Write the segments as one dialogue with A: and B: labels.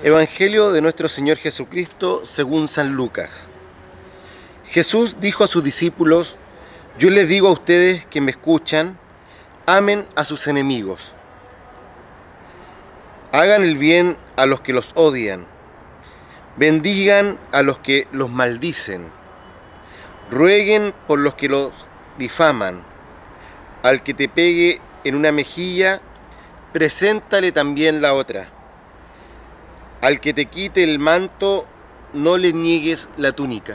A: Evangelio de nuestro Señor Jesucristo según San Lucas. Jesús dijo a sus discípulos: yo les digo a ustedes que me escuchan, amen a sus enemigos. Hagan el bien a los que los odian. Bendigan a los que los maldicen. Rueguen por los que los difaman. Al que te pegue en una mejilla, preséntale también la otra. Al que te quite el manto, no le niegues la túnica.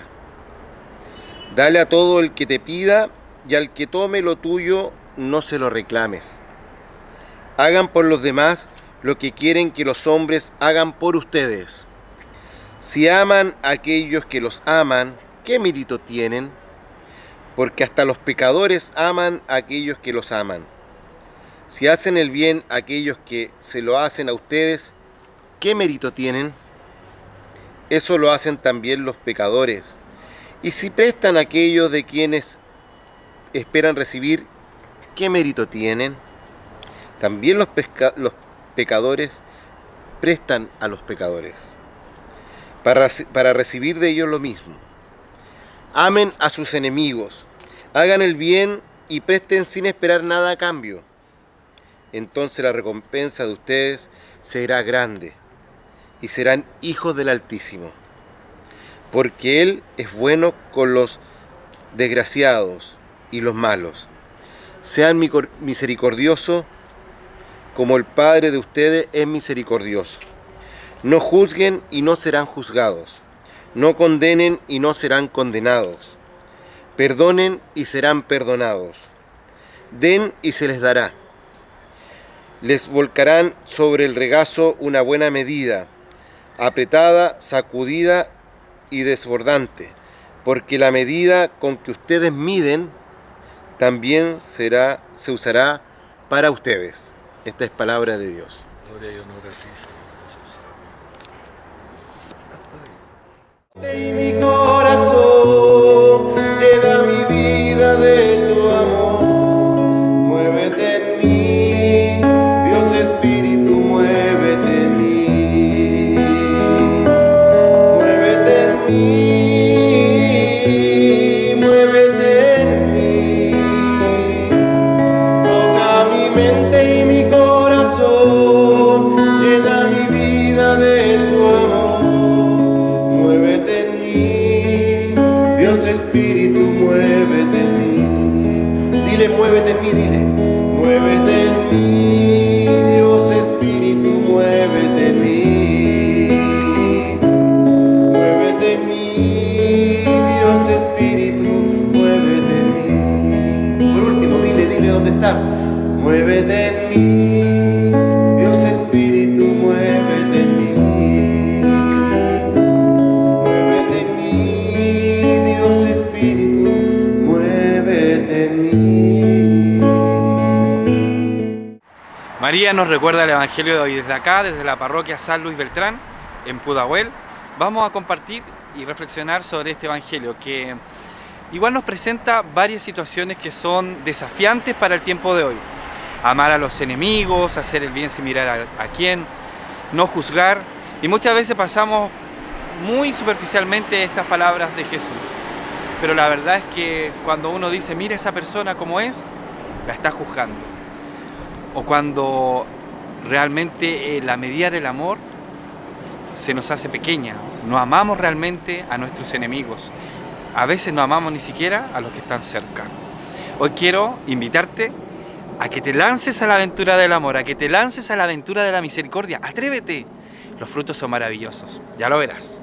A: Dale a todo el que te pida, y al que tome lo tuyo, no se lo reclames. Hagan por los demás lo que quieren que los hombres hagan por ustedes. Si aman a aquellos que los aman, ¿qué mérito tienen? Porque hasta los pecadores aman a aquellos que los aman. Si hacen el bien a aquellos que se lo hacen a ustedes, ¿qué mérito tienen? Eso lo hacen también los pecadores. Y si prestan a aquellos de quienes esperan recibir, ¿qué mérito tienen? También los pecadores prestan a los pecadores, para recibir de ellos lo mismo. Amen a sus enemigos, hagan el bien y presten sin esperar nada a cambio. Entonces la recompensa de ustedes será grande, y serán hijos del Altísimo, porque Él es bueno con los desgraciados y los malos. Sean misericordiosos, como el Padre de ustedes es misericordioso. No juzguen y no serán juzgados. No condenen y no serán condenados. Perdonen y serán perdonados. Den y se les dará. Les volcarán sobre el regazo una buena medida, apretada, sacudida y desbordante, porque la medida con que ustedes miden también se usará para ustedes. Esta es palabra de Dios.
B: Gloria y honor a ti, Señor Jesús.
A: Y mi corazón llena mi vida de tu amor. Muévete en mí, Dios Espíritu, muévete en mí. Muévete en mí, muévete en mí. Toca mi mente y mi corazón, llena mi vida de tu amor. Muévete en mí, Dios Espíritu, muévete en mí. Dile, muévete en mí, dile. Muévete en mí, Dios Espíritu, muévete en mí. Muévete en mí, Dios Espíritu, muévete en mí. Por último, dile dónde estás. Muévete en mí, Dios Espíritu, muévete en mí. Muévete en mí, Dios Espíritu, muévete en mí.
C: María nos recuerda el Evangelio de hoy. Desde acá, desde la parroquia San Luis Beltrán, en Pudahuel, vamos a compartir y reflexionar sobre este Evangelio, que igual nos presenta varias situaciones que son desafiantes para el tiempo de hoy. Amar a los enemigos, hacer el bien sin mirar a quién, no juzgar, y muchas veces pasamos muy superficialmente estas palabras de Jesús. Pero la verdad es que cuando uno dice, mira esa persona como es, la está juzgando. O cuando realmente la medida del amor se nos hace pequeña, no amamos realmente a nuestros enemigos. A veces no amamos ni siquiera a los que están cerca. Hoy quiero invitarte a que te lances a la aventura del amor, a que te lances a la aventura de la misericordia. ¡Atrévete! Los frutos son maravillosos, ya lo verás.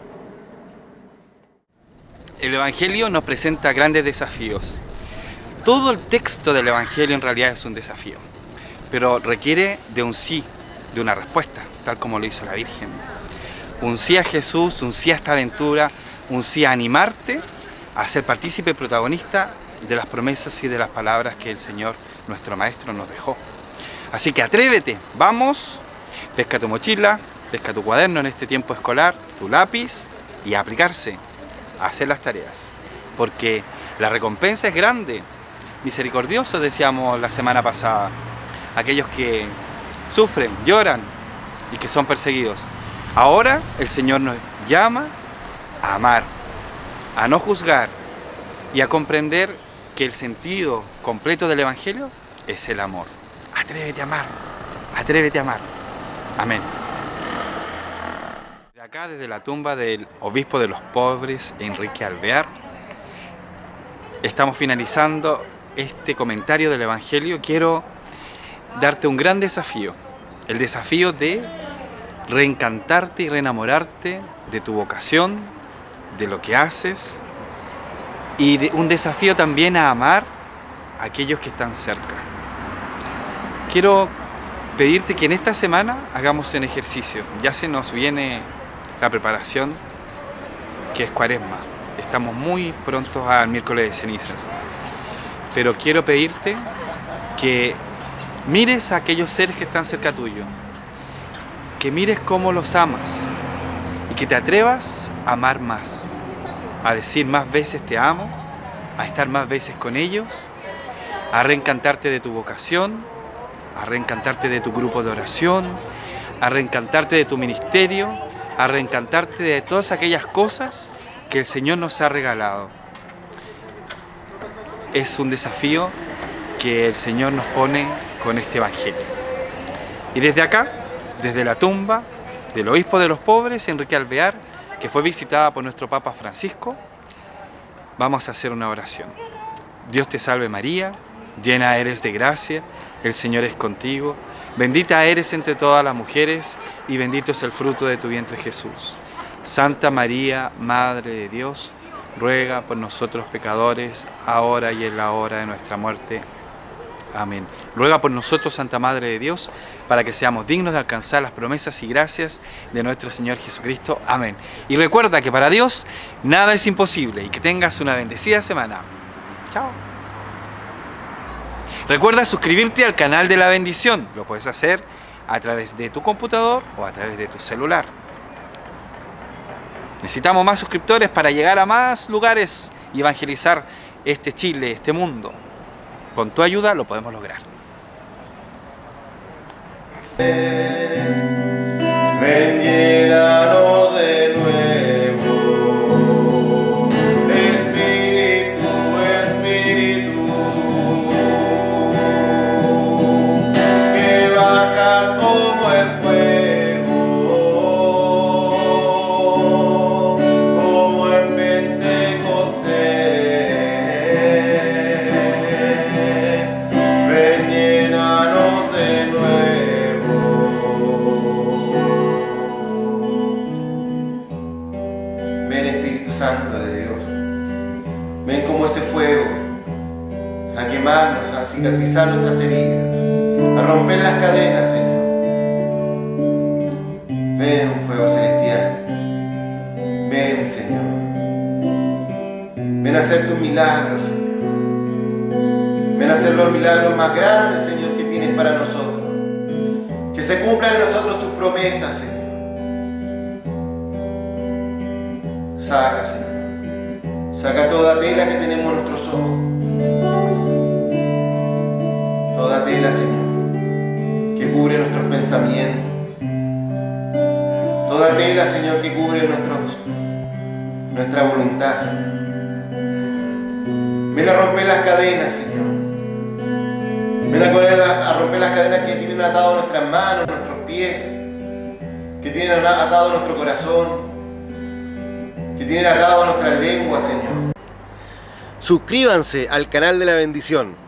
C: El Evangelio nos presenta grandes desafíos. Todo el texto del Evangelio en realidad es un desafío, pero requiere de un sí, de una respuesta, tal como lo hizo la Virgen. Un sí a Jesús, un sí a esta aventura, un sí a animarte a ser partícipe y protagonista de las promesas y de las palabras que el Señor, nuestro Maestro, nos dejó. Así que atrévete, vamos, pesca tu mochila, pesca tu cuaderno en este tiempo escolar, tu lápiz y a aplicarse, a hacer las tareas, porque la recompensa es grande. Misericordiosos, decíamos la semana pasada, aquellos que sufren, lloran y que son perseguidos. Ahora el Señor nos llama a amar, a no juzgar y a comprender que el sentido completo del Evangelio es el amor. Atrévete a amar, atrévete a amar. Amén. De acá, desde la tumba del obispo de los pobres, Enrique Alvear, estamos finalizando este comentario del Evangelio. Quiero darte un gran desafío, el desafío de reencantarte y reenamorarte de tu vocación, de lo que haces, y un desafío también a amar a aquellos que están cerca. Quiero pedirte que en esta semana hagamos un ejercicio. Ya se nos viene la preparación, que es Cuaresma. Estamos muy prontos al miércoles de cenizas. Pero quiero pedirte que mires a aquellos seres que están cerca tuyo, que mires cómo los amas y que te atrevas a amar más, a decir más veces te amo, a estar más veces con ellos, a reencantarte de tu vocación, a reencantarte de tu grupo de oración, a reencantarte de tu ministerio, a reencantarte de todas aquellas cosas que el Señor nos ha regalado. Es un desafío que el Señor nos pone con este Evangelio. Y desde acá, desde la tumba del obispo de los pobres, Enrique Alvear, que fue visitada por nuestro Papa Francisco, vamos a hacer una oración. Dios te salve María, llena eres de gracia, el Señor es contigo, bendita eres entre todas las mujeres y bendito es el fruto de tu vientre Jesús. Santa María, Madre de Dios, ruega por nosotros pecadores, ahora y en la hora de nuestra muerte. Amén. Ruega por nosotros, Santa Madre de Dios, para que seamos dignos de alcanzar las promesas y gracias de nuestro Señor Jesucristo. Amén. Y recuerda que para Dios nada es imposible y que tengas una bendecida semana. Chao. Recuerda suscribirte al canal de la bendición. Lo puedes hacer a través de tu computador o a través de tu celular. Necesitamos más suscriptores para llegar a más lugares y evangelizar este Chile, este mundo. Con tu ayuda lo podemos lograr.
A: Ven, llénanos de nuevo, Espíritu, Espíritu, que bajas como el fuego, como en Pentecostés. Ven, llénanos de nuevo. Ven, Espíritu Santo de Dios, ven como ese fuego a quemarnos, a cicatrizar nuestras heridas, a romper las cadenas, Señor. Ven, un fuego celestial. Ven, Señor. Ven a hacer tus milagros, Señor. Ven a hacer los milagros más grandes, Señor, que tienes para nosotros. Que se cumplan en nosotros tus promesas, Señor. Saca, Señor. Saca toda tela que tenemos en nuestros ojos. Toda tela, Señor, que cubre nuestros pensamientos. Toda tela, Señor, que cubre nuestra voluntad, Señor. Ven a romper las cadenas, Señor. Ven a romper las cadenas que tienen atado nuestras manos, nuestros pies, que tienen atado nuestro corazón, que tienen atado nuestra lengua, Señor. Suscríbanse al canal de la bendición.